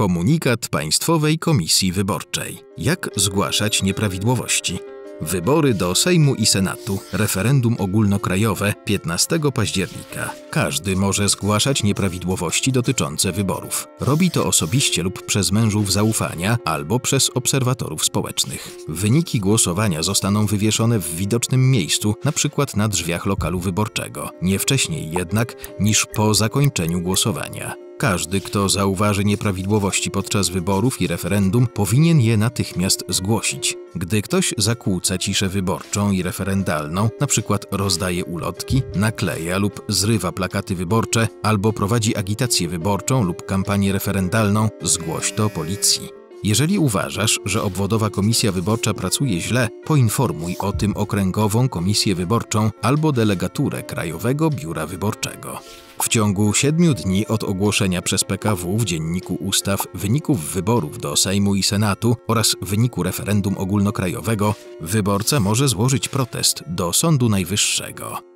Komunikat Państwowej Komisji Wyborczej. Jak zgłaszać nieprawidłowości? Wybory do Sejmu i Senatu, referendum ogólnokrajowe 15 października. Każdy może zgłaszać nieprawidłowości dotyczące wyborów. Robi to osobiście lub przez mężów zaufania albo przez obserwatorów społecznych. Wyniki głosowania zostaną wywieszone w widocznym miejscu, np. na drzwiach lokalu wyborczego, nie wcześniej jednak niż po zakończeniu głosowania. Każdy, kto zauważy nieprawidłowości podczas wyborów i referendum, powinien je natychmiast zgłosić. Gdy ktoś zakłóca ciszę wyborczą i referendalną, np. rozdaje ulotki, nakleja lub zrywa plakaty wyborcze, albo prowadzi agitację wyborczą lub kampanię referendalną, zgłoś to policji. Jeżeli uważasz, że obwodowa komisja wyborcza pracuje źle, poinformuj o tym okręgową komisję wyborczą albo delegaturę Krajowego Biura Wyborczego. W ciągu 7 dni od ogłoszenia przez PKW w Dzienniku Ustaw wyników wyborów do Sejmu i Senatu oraz wyniku referendum ogólnokrajowego, wyborca może złożyć protest do Sądu Najwyższego.